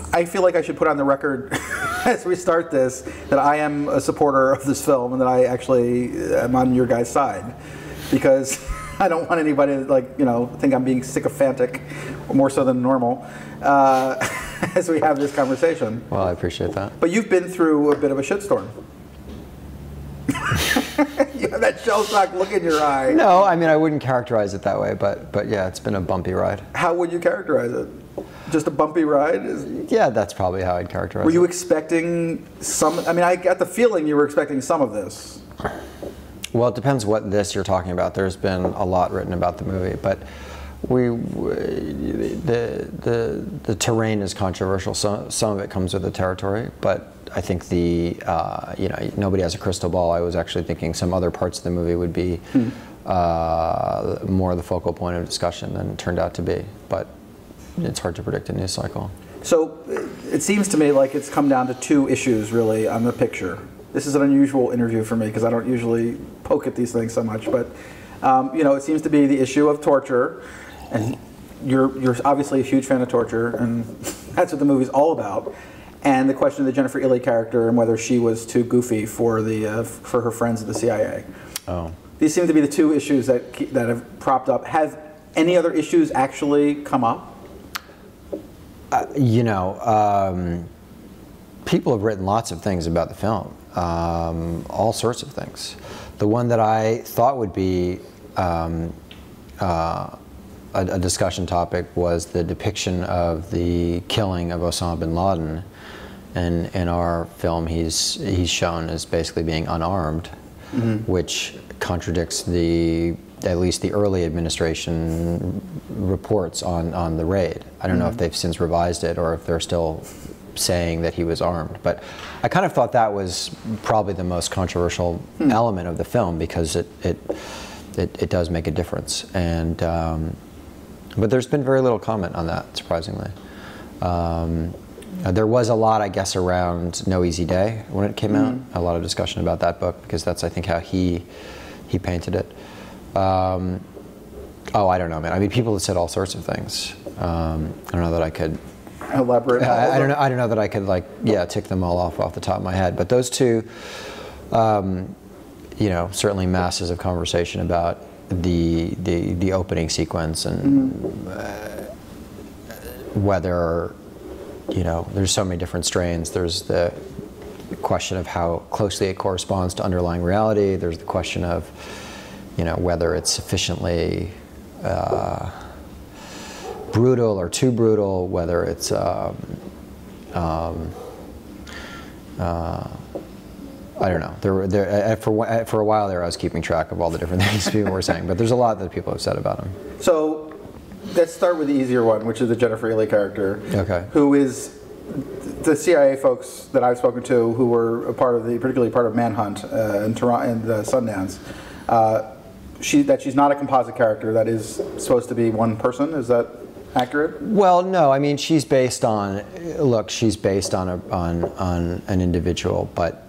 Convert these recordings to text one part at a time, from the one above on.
I feel like I should put on the record as we start this that I am a supporter of this film and that I actually am on your guys' side, because I don't want anybody to, like, you know, think I'm being sycophantic, more so than normal, as we have this conversation. Well, I appreciate that. But you've been through a bit of a shitstorm. You have that shell-shocked look in your eye. No, I mean, I wouldn't characterize it that way, but yeah, it's been a bumpy ride. How would you characterize it? Just a bumpy ride? Yeah, that's probably how I'd characterize it. Were you expecting some? I mean, I got the feeling you were expecting some of this. Well, it depends what this you're talking about. There's been a lot written about the movie, but the terrain is controversial. Some of it comes with the territory, but I think you know, nobody has a crystal ball. I was actually thinking some other parts of the movie would be more the focal point of discussion than it turned out to be. But it's hard to predict a news cycle. So it seems to me like it's come down to two issues really on the picture. This is an unusual interview for me because I don't usually poke at these things so much, but you know, it seems to be the issue of torture, and you're obviously a huge fan of torture, and that's what the movie's all about. And the question of the Jennifer Illy character and whether she was too goofy for her friends at the CIA. Oh. These seem to be the two issues that have propped up. Have any other issues actually come up? You know, people have written lots of things about the film, all sorts of things. The one that I thought would be a discussion topic was the depiction of the killing of Osama bin Laden. And in our film, he's shown as basically being unarmed, which contradicts at least the early administration reports on the raid. I don't know if they've since revised it or if they're still saying that he was armed. But I kind of thought that was probably the most controversial element of the film, because it does make a difference. And but there's been very little comment on that, surprisingly. There was a lot, I guess, around No Easy Day when it came out. A lot of discussion about that book, because that's, I think, how he painted it. Oh, I don't know, man. I mean, people have said all sorts of things. I don't know that I could elaborate. I don't know that I could, like, yeah, tick them all off the top of my head. But those two, you know, certainly masses of conversation about the opening sequence and whether, you know, there's so many different strains. There's the question of how closely it corresponds to underlying reality. There's the question of, you know, whether it's sufficiently brutal or too brutal, whether it's I don't know. For a while there, I was keeping track of all the different things people were saying, but there's a lot that people have said about him. So let's start with the easier one, which is the Jennifer Illy character, who is the CIA folks that I've spoken to, who were particularly part of Manhunt in Toronto and Sundance. That she's not a composite character. That is supposed to be one person. Is that accurate? Well, no. I mean, she's based on. Look, she's based on an individual, but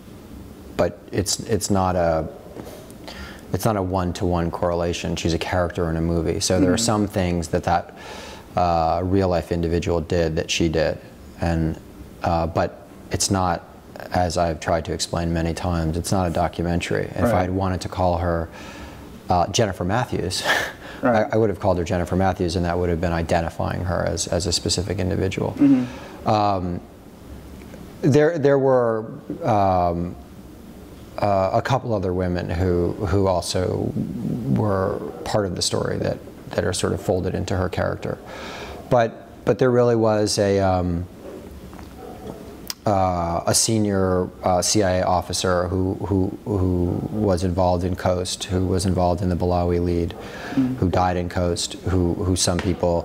it's not a one-to-one correlation. She's a character in a movie. So there are some things that real-life individual did that she did, and but it's not, as I've tried to explain many times, it's not a documentary. Right. If I had wanted to call her Jennifer Matthews, right, I would have called her Jennifer Matthews, and that would have been identifying her as a specific individual. There were a couple other women who also were part of the story that are sort of folded into her character, but there really was a senior CIA officer who was involved in Coast, who was involved in the Balawi lead, who died in Coast, who some people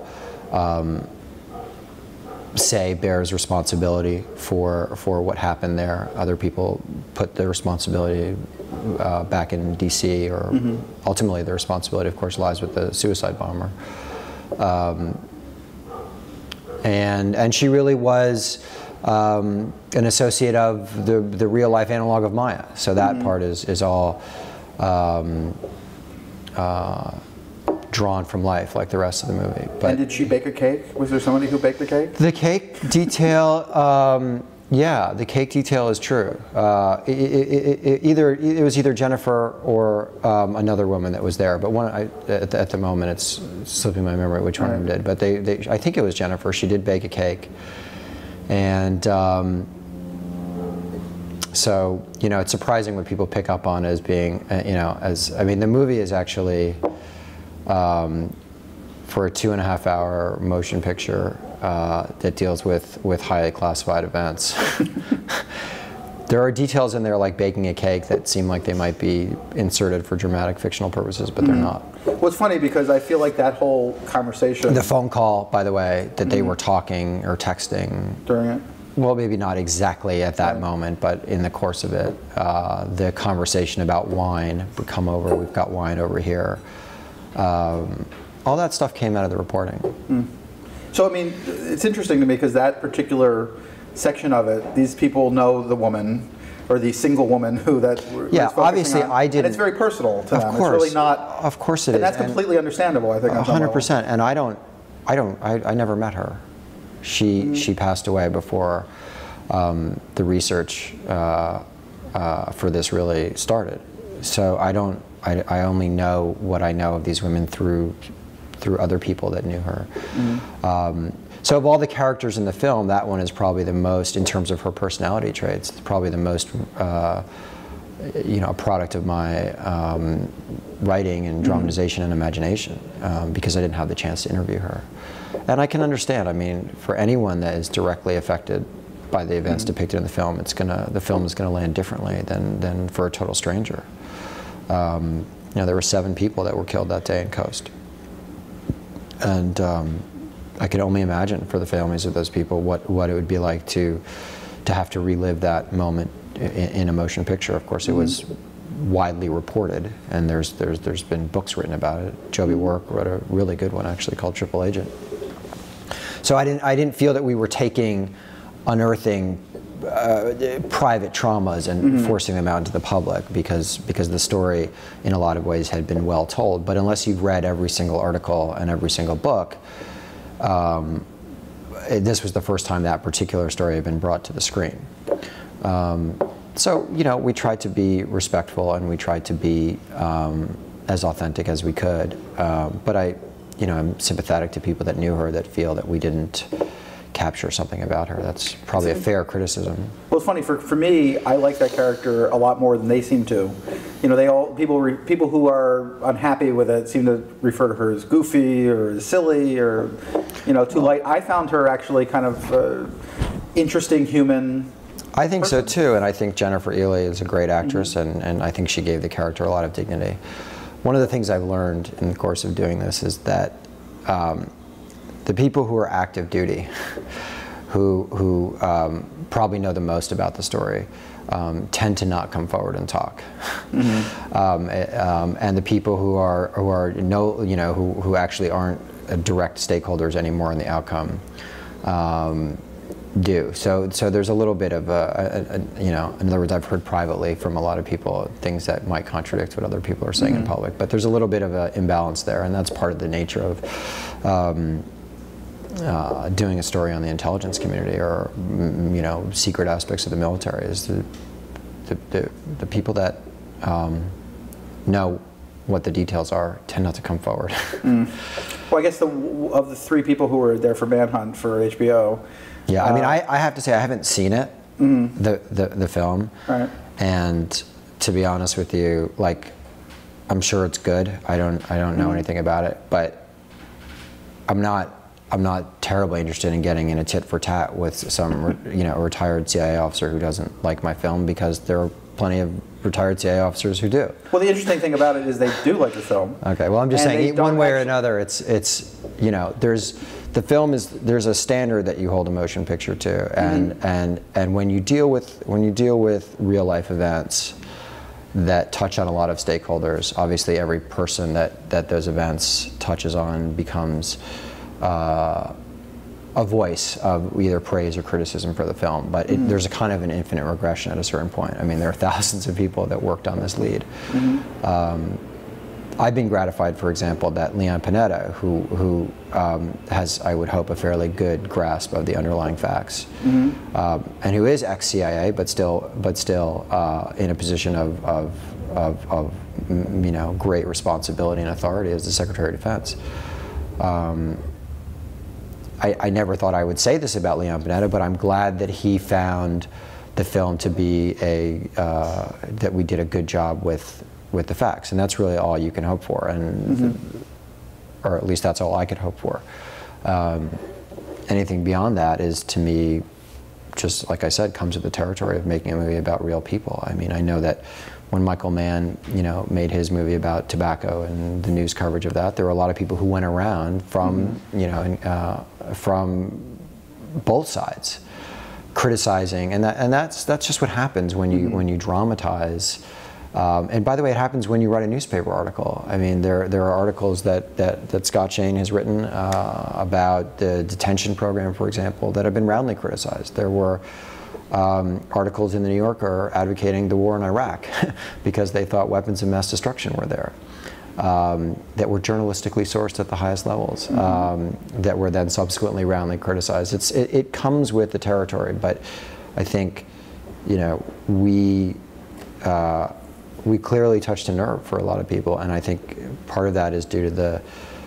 say bears responsibility for what happened there. Other people put the responsibility back in DC, or ultimately the responsibility, of course, lies with the suicide bomber. And she really was an associate of the real life analog of Maya. drawn from life like the rest of the movie. But and did she bake a cake? Was there somebody who baked the cake? the cake detail, yeah, the cake detail is true. It was either Jennifer or another woman that was there, but at the moment it's slipping my memory which one of them did. But I think it was Jennifer. She did bake a cake, and so it's surprising what people pick up on as being I mean, the movie is actually for a 2.5-hour motion picture that deals with highly classified events. There are details in there like baking a cake that seem like they might be inserted for dramatic fictional purposes, but they're not. Well, it's funny because I feel like that whole conversation... The phone call, by the way, that they were talking or texting... During it? Well, maybe not exactly at that moment, but in the course of it, the conversation about wine would come over, we've got wine over here. All that stuff came out of the reporting. So, I mean, it's interesting to me because that particular section of it, these people know the woman, or the single woman who that yeah, obviously on, I didn't. And it's very personal to them. Course, it's really not. Of course it is. And that's completely understandable, I think. 100%. And I never met her. She passed away before the research for this really started. So I only know what I know of these women through other people that knew her. So of all the characters in the film, that one is probably the most, in terms of her personality traits, probably the most, a product of my writing and dramatization and imagination, because I didn't have the chance to interview her. And I can understand. I mean, for anyone that is directly affected by the events depicted in the film, the film is going to land differently than for a total stranger. There were 7 people that were killed that day in Coast. And I could only imagine for the families of those people what it would be like to have to relive that moment in a motion picture. Of course, it was widely reported, and there's been books written about it. Joby Warrick wrote a really good one actually called Triple Agent. So I didn't feel that we were unearthing private traumas and forcing them out into the public, because the story in a lot of ways had been well told. But unless you've read every single article and every single book, this was the first time that particular story had been brought to the screen. So we tried to be respectful, and we tried to be as authentic as we could. But I'm sympathetic to people that knew her that feel that we didn't capture something about her. That's probably a fair criticism. Well, it's funny, for me, I like that character a lot more than they seem to. People who are unhappy with it seem to refer to her as goofy or as silly or too light. I found her actually kind of interesting human. I think so too, and I think Jennifer Ely is a great actress, and I think she gave the character a lot of dignity. One of the things I've learned in the course of doing this is that the people who are active duty, who probably know the most about the story, tend to not come forward and talk. And the people who actually aren't direct stakeholders anymore in the outcome do. So there's a little bit of in other words, I've heard privately from a lot of people things that might contradict what other people are saying in public, but there's a little bit of an imbalance there, and that's part of the nature of doing a story on the intelligence community or secret aspects of the military. Is the people that know what the details are tend not to come forward. Well, I guess of the 3 people who were there for Manhunt for HBO. Yeah, I mean, I have to say I haven't seen it, the film, right. And to be honest with you, like, I'm sure it's good. I don't know anything about it, but I'm not terribly interested in getting in a tit for tat with some retired CIA officer who doesn't like my film, because there are plenty of retired CIA officers who do. Well, the interesting thing about it is they do like the film. Okay, well, I'm just saying, one way or another, there's a standard that you hold a motion picture to, and when you deal with real life events that touch on a lot of stakeholders, obviously every person that those events touches on becomes a voice of either praise or criticism for the film, but there's a kind of an infinite regression at a certain point. I mean, there are thousands of people that worked on this lead. I've been gratified, for example, that Leon Panetta, who has, I would hope, a fairly good grasp of the underlying facts, and who is ex-CIA, but still in a position of great responsibility and authority as the Secretary of Defense. I never thought I would say this about Leon Panetta, but I'm glad that he found the film to be that we did a good job with the facts, and that's really all you can hope for, and or at least that's all I could hope for. Anything beyond that is, to me, just like I said, comes with the territory of making a movie about real people. I mean, I know that when Michael Mann, made his movie about tobacco and the news coverage of that, there were a lot of people who went around from, from both sides, criticizing, and that's just what happens when you dramatize. And by the way, it happens when you write a newspaper article. I mean, there are articles that Scott Shane has written about the detention program, for example, that have been roundly criticized. There were articles in the New Yorker advocating the war in Iraq because they thought weapons of mass destruction were there, that were journalistically sourced at the highest levels, that were then subsequently roundly criticized. It comes with the territory, but I think, we clearly touched a nerve for a lot of people, and I think part of that is due to the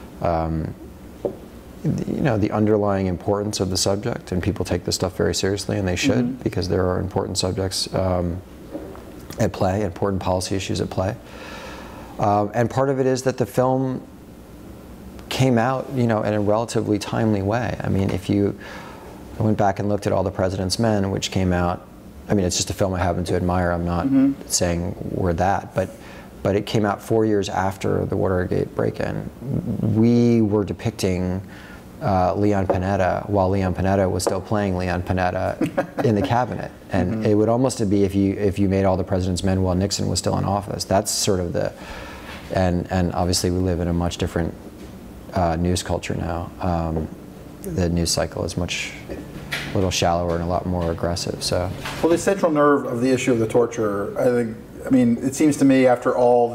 the underlying importance of the subject, and people take this stuff very seriously, and they should, because there are important subjects at play, important policy issues at play. And part of it is that the film came out, in a relatively timely way. I mean, I went back and looked at All the President's Men, which came out, I mean, it's just a film I happen to admire. I'm not saying we're that, but it came out 4 years after the Watergate break-in. We were depicting Leon Panetta while Leon Panetta was still playing Leon Panetta in the cabinet, and it would almost be if you made All the President's Men while Nixon was still in office. That's sort of and obviously we live in a much different news culture now. The news cycle is a little shallower and a lot more aggressive. So, well, the central nerve of the issue of the torture, I mean, it seems to me after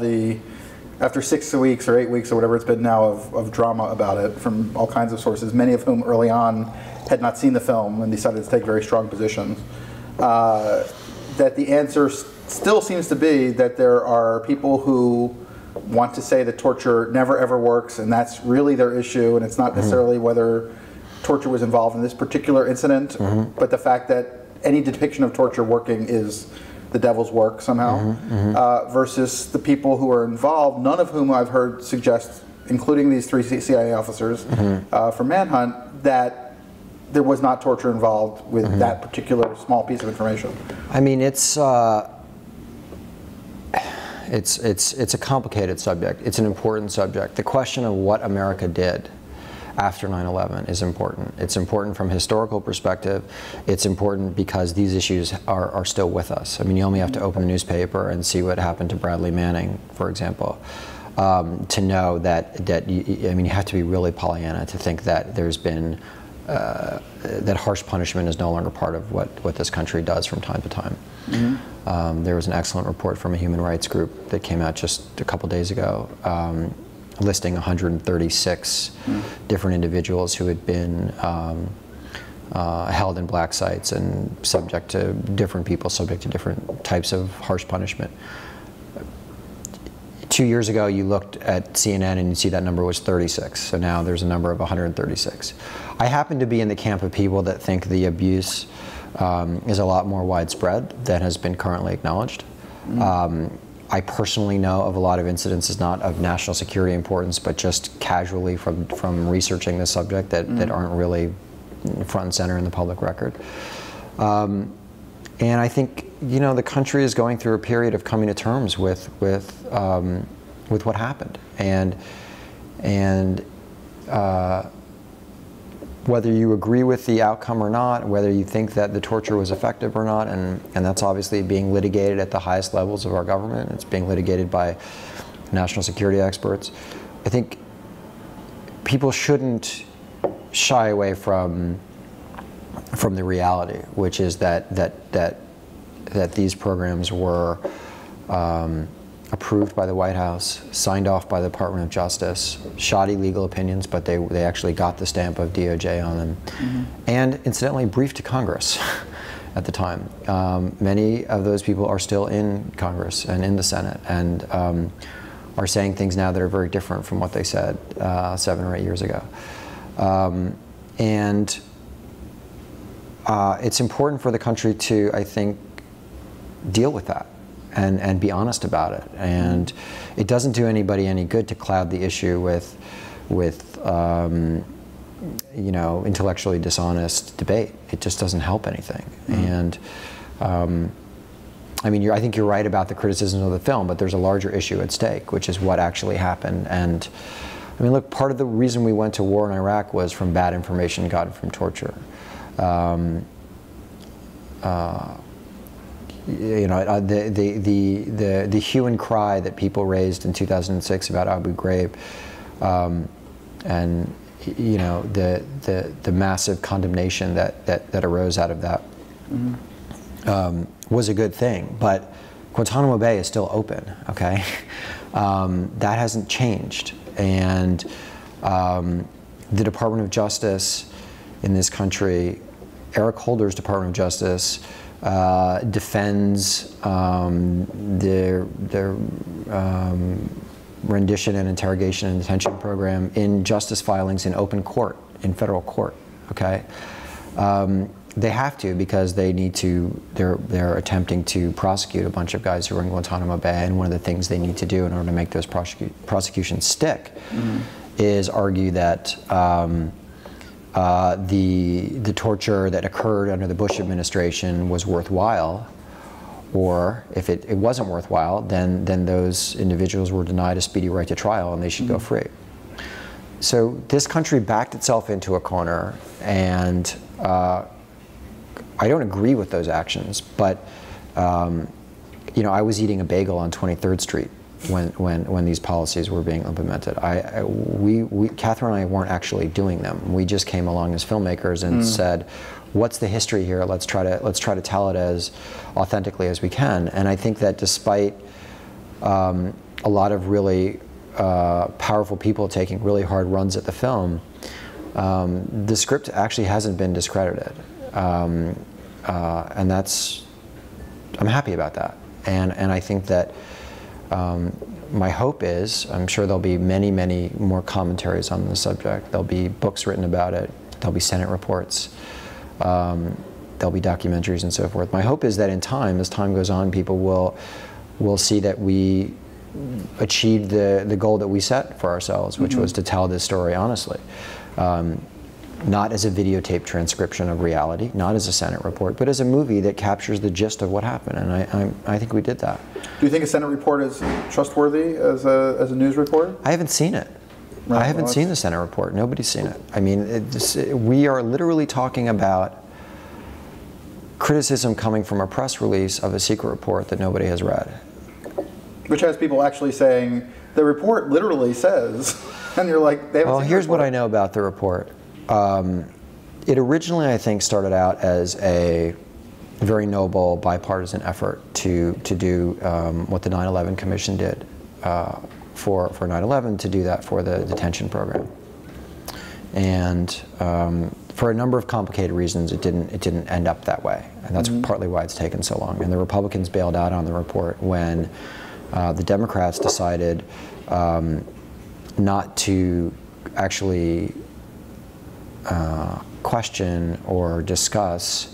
6 weeks or 8 weeks or whatever it's been now of drama about it from all kinds of sources, many of whom early on had not seen the film and decided to take very strong positions, that the answer still seems to be that there are people who want to say that torture never ever works, and that's really their issue, and it's not necessarily whether torture was involved in this particular incident, but the fact that any depiction of torture working is the devil's work somehow, versus the people who are involved, none of whom I've heard suggest, including these 3 CIA officers for Manhunt, that there was not torture involved with that particular small piece of information. I mean, it's a complicated subject. It's an important subject. The question of what America did after 9/11 is important. It's important from a historical perspective. It's important because these issues are still with us. I mean, you only have to open the newspaper and see what happened to Bradley Manning, for example, to know that you have to be really Pollyanna to think that there's been that harsh punishment is no longer part of what this country does from time to time. There was an excellent report from a human rights group that came out just a couple days ago, listing 136 different individuals who had been held in black sites and subject to different types of harsh punishment. 2 years ago, you looked at CNN and you see that number was 36. So now there's a number of 136. I happen to be in the camp of people that think the abuse is a lot more widespread than has been currently acknowledged. I personally know of a lot of incidences, not of national security importance, but just casually from researching the subject that aren't really front and center in the public record. And I think the country is going through a period of coming to terms with what happened, and whether you agree with the outcome or not, whether you think that the torture was effective or not, and that's obviously being litigated at the highest levels of our government. It's being litigated by national security experts. I think people shouldn't shy away from the reality, which is that these programs were approved by the White House, signed off by the Department of Justice, shoddy legal opinions, but they actually got the stamp of DOJ on them, and incidentally briefed to Congress at the time. Many of those people are still in Congress and in the Senate, and are saying things now that are very different from what they said 7 or 8 years ago. It's important for the country to, I think, deal with that and be honest about it. And it doesn't do anybody any good to cloud the issue with you know, intellectually dishonest debate. It just doesn't help anything. And I mean, I think you're right about the criticisms of the film, but there's a larger issue at stake, which is what actually happened. And I mean, look, part of the reason we went to war in Iraq was from bad information gotten from torture. You know, the hue and cry that people raised in 2006 about Abu Ghraib, and you know, the massive condemnation that arose out of that, was a good thing. But Guantanamo Bay is still open. Okay, that hasn't changed, and the Department of Justice in this country, Eric Holder's Department of Justice, defends their rendition and interrogation and detention program in justice filings in open court, in federal court. Okay, they have to, because they need to. They're attempting to prosecute a bunch of guys who are in Guantanamo Bay, and one of the things they need to do in order to make those prosecutions stick is argue that the torture that occurred under the Bush administration was worthwhile, or if it wasn't worthwhile, then those individuals were denied a speedy right to trial and they should go free. So this country backed itself into a corner, and I don't agree with those actions, but you know, I was eating a bagel on 23rd Street when these policies were being implemented. Catherine and I weren't actually doing them. We just came along as filmmakers and said, what's the history here? Let's try to tell it as authentically as we can. And I think that despite a lot of really powerful people taking really hard runs at the film, the script actually hasn't been discredited. And I'm happy about that. And I think that my hope is, I'm sure there'll be many, many more commentaries on the subject. There'll be books written about it. There'll be Senate reports. There'll be documentaries and so forth. My hope is that in time, as time goes on, people will see that we achieved the goal that we set for ourselves, which was to tell this story honestly. Not as a videotape transcription of reality, not as a Senate report, but as a movie that captures the gist of what happened, and I think we did that. Do you think a Senate report is trustworthy as a news report? I haven't seen it. Right, I haven't seen the Senate report. Nobody's seen it. I mean, we are literally talking about criticism coming from a press release of a secret report that nobody has read. Which has people actually saying, the report literally says, and you're like, they haven't well, seen here's the report. what I know about the report. It originally, I think, started out as a very noble bipartisan effort to do what the 9/11 Commission did for 9/11, to do that for the detention program. And for a number of complicated reasons, it didn't end up that way, and that's partly why it's taken so long. And the Republicans bailed out on the report when the Democrats decided not to actually question or discuss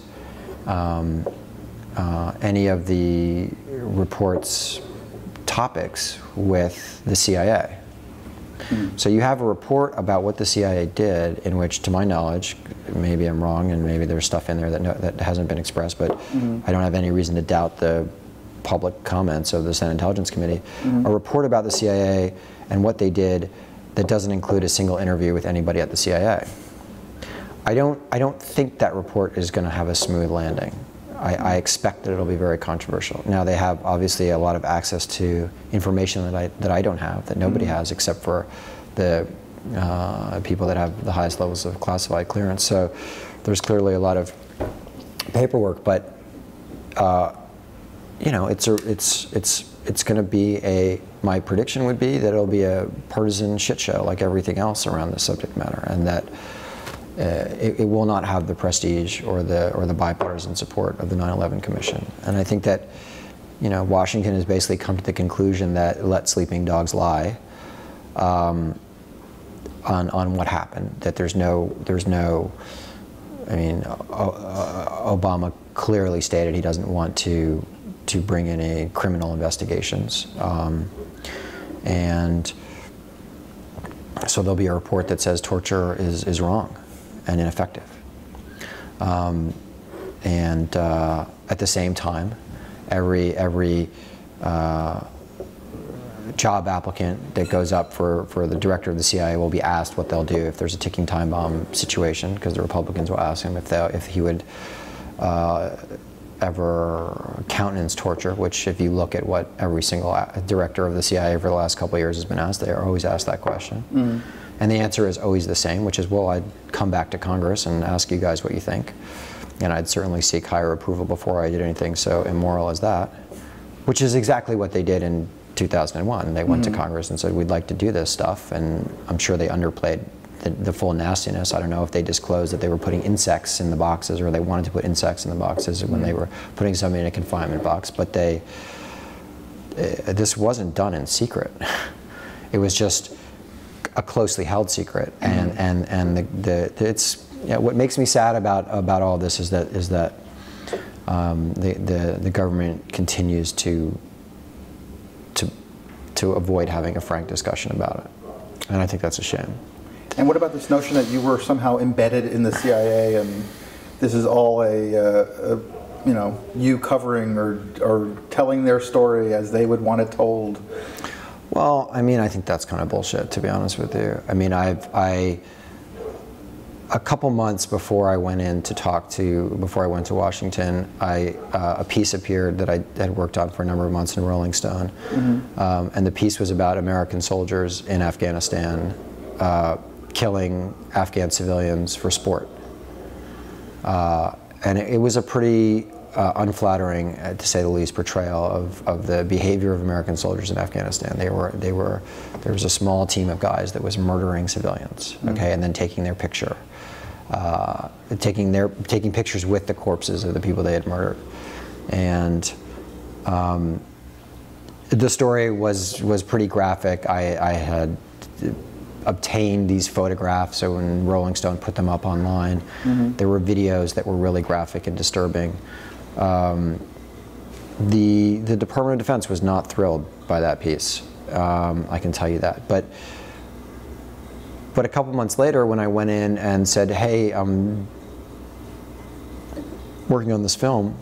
any of the report's topics with the CIA. So you have a report about what the CIA did, in which, to my knowledge, maybe I'm wrong and maybe there's stuff in there that hasn't been expressed, but I don't have any reason to doubt the public comments of the Senate Intelligence Committee. A report about the CIA and what they did that doesn't include a single interview with anybody at the CIA. I don't think that report is going to have a smooth landing. I expect that it'll be very controversial. Now, they have obviously a lot of access to information that I don't have, that nobody has, except for the people that have the highest levels of classified clearance. So there's clearly a lot of paperwork, but you know, it's going to be my prediction would be that it'll be a partisan shit show like everything else around this subject matter, and that it will not have the prestige or the bipartisan support of the 9/11 Commission. And I think that, you know, Washington has basically come to the conclusion that let sleeping dogs lie on what happened. That there's no. I mean, Obama clearly stated he doesn't want to bring in any criminal investigations, and so there'll be a report that says torture is wrong and ineffective. And at the same time, every job applicant that goes up for the director of the CIA will be asked what they'll do if there's a ticking time bomb situation, because the Republicans will ask him if he would ever countenance torture, which if you look at what every single director of the CIA for the last couple of years has been asked, they are always asked that question. Mm-hmm. And the answer is always the same, which is, well, I'd come back to Congress and ask you guys what you think. And I'd certainly seek higher approval before I did anything so immoral as that, which is exactly what they did in 2001. They went to Congress and said, we'd like to do this stuff, and I'm sure they underplayed the full nastiness. I don't know if they disclosed that they were putting insects in the boxes, or they wanted to put insects in the boxes when they were putting somebody in a confinement box, but this wasn't done in secret. It was just a closely held secret, and it's, you know, what makes me sad about all this is that the government continues to avoid having a frank discussion about it, and I think that's a shame. And what about this notion that you were somehow embedded in the CIA, and this is all you know, you covering or telling their story as they would want it told? Well, I mean, I think that's kind of bullshit, to be honest with you. I mean, a couple months before I went to Washington, a piece appeared that I had worked on for a number of months in Rolling Stone, and the piece was about American soldiers in Afghanistan killing Afghan civilians for sport, and it was a pretty unflattering, to say the least, portrayal of the behavior of American soldiers in Afghanistan. There was a small team of guys that was murdering civilians, okay, and then taking their picture. Taking pictures with the corpses of the people they had murdered, and the story was pretty graphic. I had obtained these photographs, so when Rolling Stone put them up online, there were videos that were really graphic and disturbing. The Department of Defense was not thrilled by that piece. I can tell you that, but a couple months later, when I went in and said, hey, I'm working on this film,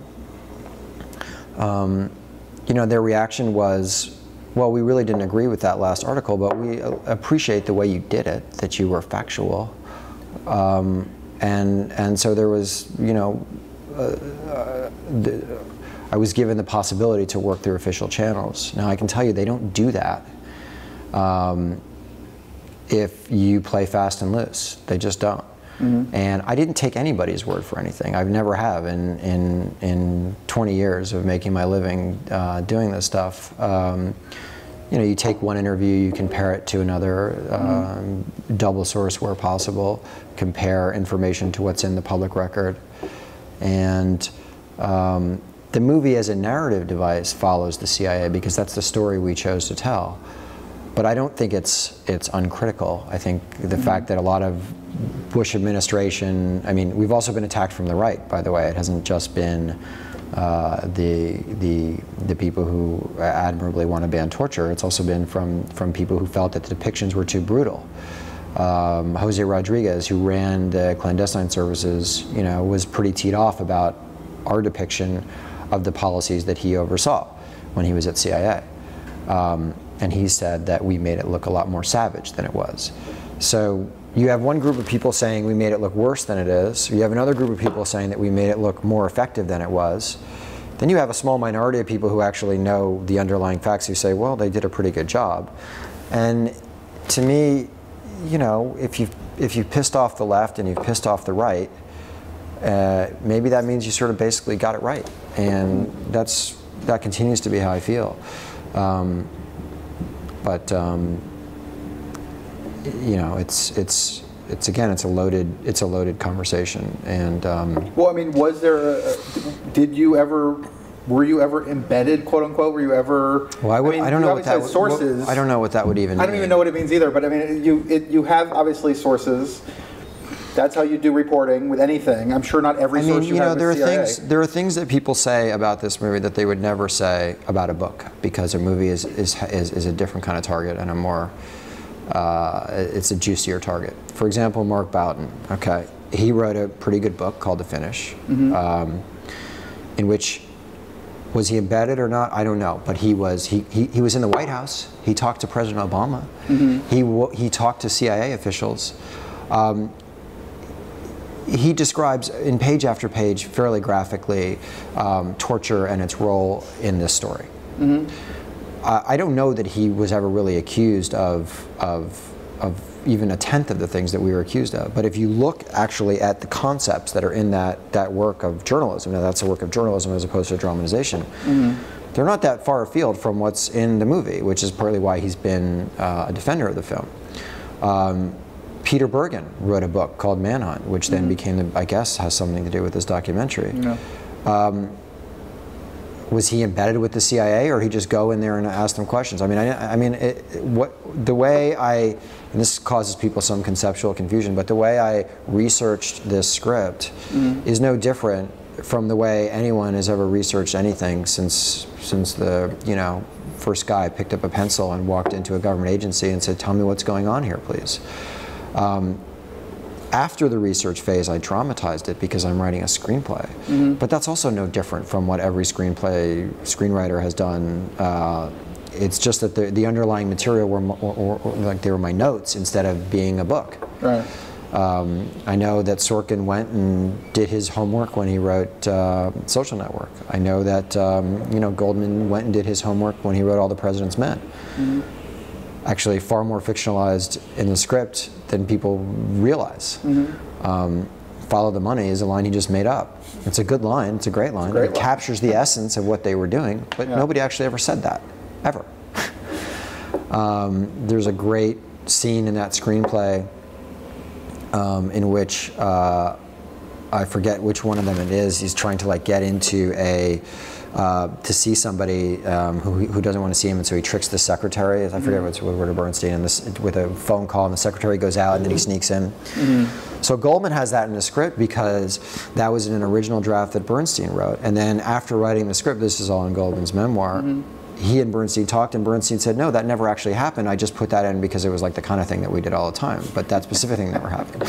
you know, their reaction was, well, we really didn't agree with that last article, but we appreciate the way you did it, that you were factual. And so there was, you know, I was given the possibility to work through official channels. Now, I can tell you they don't do that. If you play fast and loose, they just don't. And I didn't take anybody's word for anything. I've never have in 20 years of making my living doing this stuff. You know, you take one interview, you compare it to another, double source where possible, compare information to what's in the public record, and the movie as a narrative device follows the CIA because that's the story we chose to tell. But I don't think it's uncritical. I think the fact that a lot of Bush administration, I mean, we've also been attacked from the right, by the way. It hasn't just been the people who admirably want to ban torture. It's also been from people who felt that the depictions were too brutal. Jose Rodriguez, who ran the clandestine services, you know, was pretty teed off about our depiction of the policies that he oversaw when he was at CIA. And he said that we made it look a lot more savage than it was. So you have one group of people saying we made it look worse than it is. You have another group of people saying that we made it look more effective than it was. Then you have a small minority of people who actually know the underlying facts who say, well, they did a pretty good job. And to me, you know, if you've pissed off the left and you've pissed off the right, maybe that means you sort of basically got it right. And that's that continues to be how I feel. But you know, it's again, it's a loaded conversation. And well, I mean, was there were you ever embedded, quote unquote? Were you ever? Well, I don't know what that sources. I don't know what that would even mean. I don't even know what it means either. But I mean, you have obviously sources. That's how you do reporting with anything. I'm sure not every source you have with CIA. There are things that people say about this movie that they would never say about a book, because a movie is a different kind of target and a more it's a juicier target. For example, Mark Boal. Okay, he wrote a pretty good book called The Finish, in which, was he embedded or not? I don't know, but he was in the White House. He talked to President Obama. He talked to CIA officials. He describes in page after page, fairly graphically, torture and its role in this story. I don't know that he was ever really accused of even a tenth of the things that we were accused of. But if you look actually at the concepts that are in that work of journalism, now that's a work of journalism as opposed to dramatization, they're not that far afield from what's in the movie, which is partly why he's been a defender of the film. Peter Bergen wrote a book called Manhunt, which then became, I guess, has something to do with this documentary. Was he embedded with the CIA, or he just go in there and ask them questions? I mean, the way and this causes people some conceptual confusion, but the way I researched this script is no different from the way anyone has ever researched anything since the first guy picked up a pencil and walked into a government agency and said, "Tell me what's going on here, please." After the research phase, I dramatized it because I'm writing a screenplay. But that's also no different from what every screenwriter has done. It's just that the underlying material were like they were my notes instead of being a book. Right. I know that Sorkin went and did his homework when he wrote Social Network. I know that Goldman went and did his homework when he wrote All the President's Men. Actually, far more fictionalized in the script than people realize. Follow the money is a line he just made up. It's a good line. It's a great line. It captures the essence of what they were doing, but nobody actually ever said that, ever. There's a great scene in that screenplay in which I forget which one of them it is. He's trying to get into to see somebody who doesn't want to see him, and so he tricks the secretary. I forget what's Woodward Bernstein, and with a phone call, and the secretary goes out, and then he sneaks in. So Goldman has that in the script because that was in an original draft that Bernstein wrote, and then after writing the script, this is all in Goldman's memoir, he and Bernstein talked, and Bernstein said, "No, that never actually happened. I just put that in because it was like the kind of thing that we did all the time, but that specific thing never happened."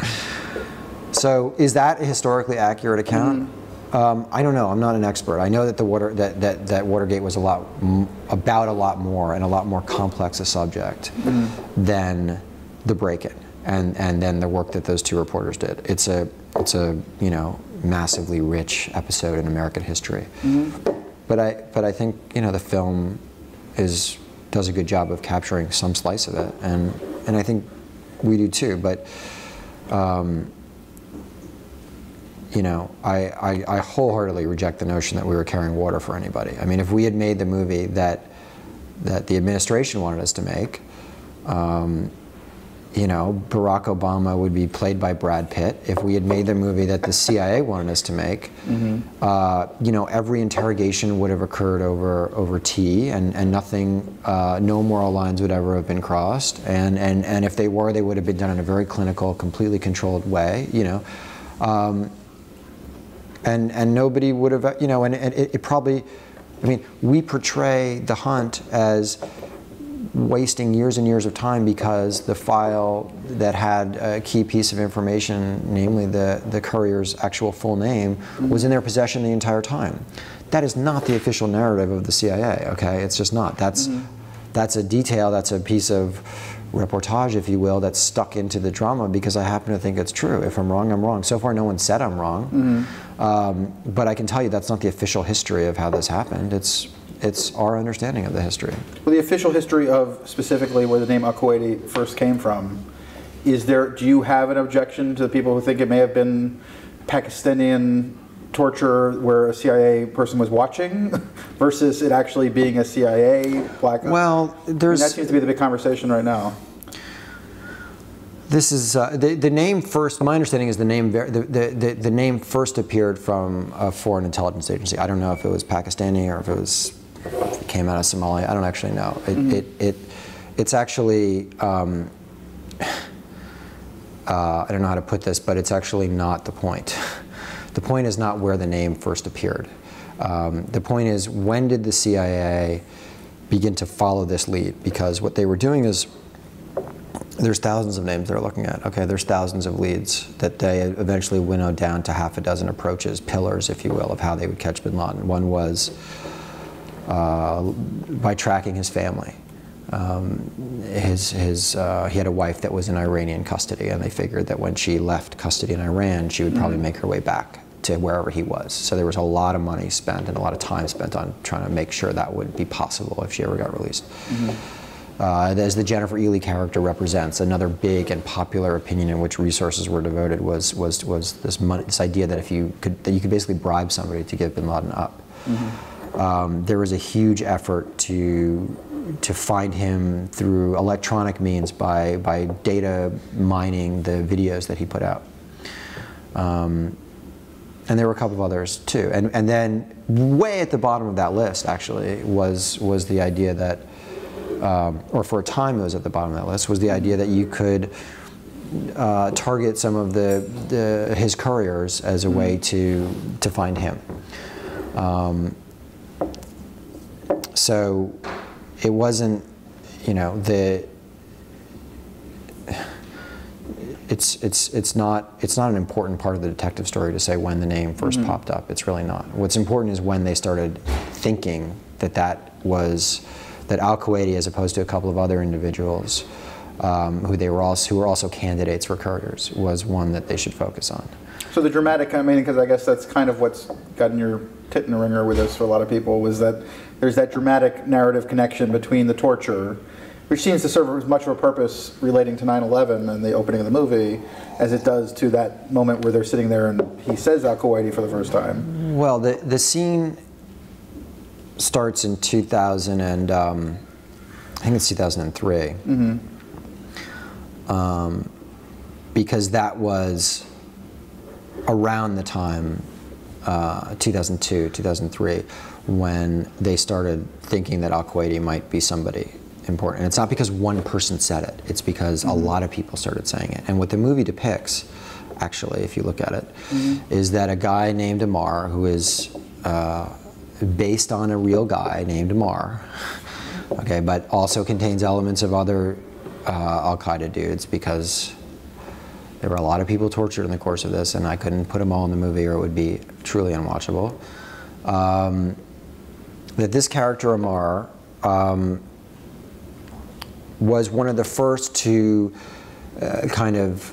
So is that a historically accurate account? I don't know. I'm not an expert. I know that that Watergate was about a lot more and a lot more complex a subject than the break-in and then the work that those two reporters did. It's a massively rich episode in American history. But I think the film does a good job of capturing some slice of it, and I think we do too. But I wholeheartedly reject the notion that we were carrying water for anybody. I mean, if we had made the movie that the administration wanted us to make, Barack Obama would be played by Brad Pitt. If we had made the movie that the CIA wanted us to make, every interrogation would have occurred over tea, and nothing, no moral lines would ever have been crossed. And if they were, they would have been done in a very clinical, completely controlled way. And nobody would have, and it probably, we portray the hunt as wasting years and years of time because the file that had a key piece of information, namely the courier's actual full name, was in their possession the entire time. That is not the official narrative of the CIA, okay? It's just not. That's a detail, that's a piece of reportage, if you will, that's stuck into the drama because I happen to think it's true. If I'm wrong, I'm wrong. So far, no one said I'm wrong. But I can tell you that's not the official history of how this happened. It's our understanding of the history. Well, the official history of specifically where the name Al-Kuwaiti first came from, do you have an objection to the people who think it may have been Pakistani torture where a CIA person was watching versus it actually being a CIA black ops? Well, there's... that seems to be the big conversation right now. This is the name first. My understanding is the name first appeared from a foreign intelligence agency. I don't know if it was Pakistani or if it came out of Somalia. I don't actually know. It's actually I don't know how to put this, but it's actually not the point. The point is not where the name first appeared. The point is, when did the CIA begin to follow this lead? Because what they were doing is, there's thousands of names they're looking at. Okay, there's thousands of leads that they eventually winnowed down to half a dozen approaches, pillars, if you will, of how they would catch bin Laden. One was by tracking his family. He had a wife that was in Iranian custody, and they figured that when she left custody in Iran, she would probably make her way back to wherever he was. So there was a lot of money spent and a lot of time spent on trying to make sure that would be possible if she ever got released. As the Jennifer Ely character represents, another big and popular opinion in which resources were devoted was this idea that you could basically bribe somebody to get bin Laden up. There was a huge effort to find him through electronic means by data mining the videos that he put out. And there were a couple of others too. And then way at the bottom of that list actually was the idea that, or for a time it was at the bottom of that list, was the idea that you could target some of his couriers as a way to find him. So it wasn't, you know, it's not an important part of the detective story to say when the name first popped up. It's really not. What's important is when they started thinking that Al-Kuwaiti, as opposed to a couple of other individuals who were also candidates for couriers, was one that they should focus on. So the dramatic, I mean, because I guess that's kind of what's gotten your tit in the ringer with this for a lot of people, was that there's that dramatic narrative connection between the torture, which seems to serve as much of a purpose relating to 9/11 and the opening of the movie, as it does to that moment where they're sitting there and he says Al-Kuwaiti for the first time. Well, the scene starts in 2000 and I think it's 2003, because that was around the time 2002, 2003, when they started thinking that Al-Kuwaiti might be somebody important. And it's not because one person said it, it's because a lot of people started saying it. And what the movie depicts, actually, if you look at it, is that a guy named Ammar, who is based on a real guy named Ammar, okay, but also contains elements of other Al-Qaeda dudes, because there were a lot of people tortured in the course of this, and I couldn't put them all in the movie or it would be truly unwatchable. That this character, Ammar, was one of the first to kind of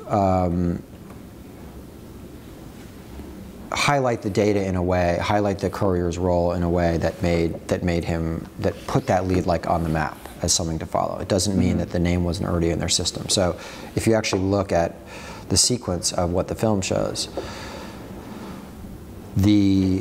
highlight the data in a way, highlight the courier's role in a way that put that lead like on the map as something to follow. It doesn't mean that the name wasn't already in their system. So if you actually look at the sequence of what the film shows, the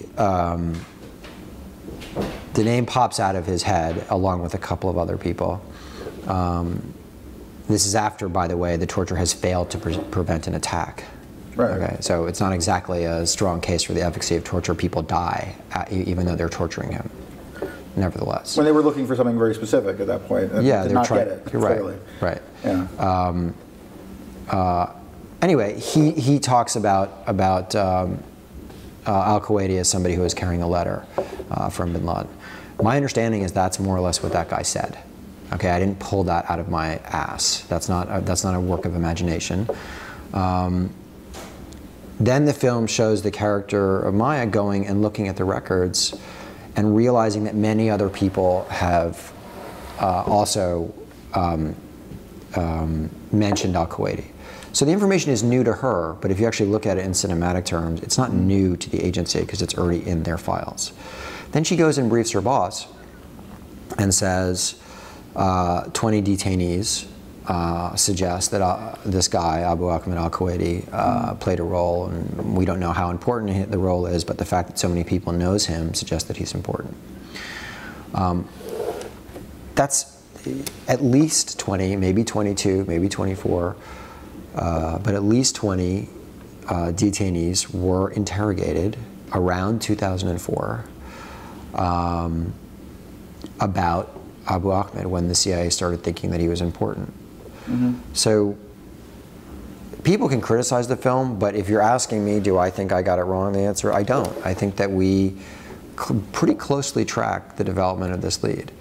name pops out of his head along with a couple of other people. This is after, by the way, the torture has failed to prevent an attack. Right. Okay, so it's not exactly a strong case for the efficacy of torture. People die even though they're torturing him. Nevertheless, when they were looking for something very specific at that point, yeah, did they not trying. get it. You're right. Clearly. Right. Yeah. Anyway, he talks about Al-Kuwaiti as somebody who was carrying a letter from bin Laden. My understanding is that's more or less what that guy said. Okay, I didn't pull that out of my ass. That's not a work of imagination. Then the film shows the character of Maya going and looking at the records and realizing that many other people have also mentioned Al-Kuwaiti. So the information is new to her, but if you actually look at it in cinematic terms, it's not new to the agency because it's already in their files. Then she goes and briefs her boss and says 20 detainees suggests that this guy, Abu Ahmed al-Kuwaiti, played a role, and we don't know how important the role is, but the fact that so many people knows him suggests that he's important. That's at least 20, maybe 22, maybe 24, but at least 20 detainees were interrogated around 2004 about Abu Ahmed when the CIA started thinking that he was important. So people can criticize the film, but if you're asking me, do I think I got it wrong, the answer, I don't. I think that we pretty closely track the development of this lead.